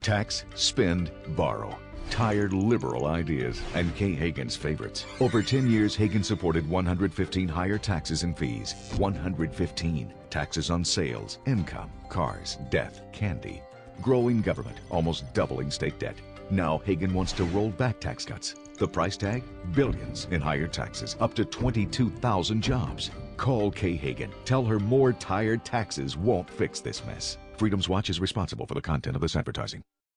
Tax, spend, borrow. Tired liberal ideas and Kay Hagan's favorites. Over 10 years, Hagan supported 115 higher taxes and fees. 115. Taxes on sales, income, cars, death, candy. Growing government, almost doubling state debt. Now Hagan wants to roll back tax cuts. The price tag? Billions in higher taxes, up to 22,000 jobs. Call Kay Hagan. Tell her more tired taxes won't fix this mess. Freedom's Watch is responsible for the content of this advertising.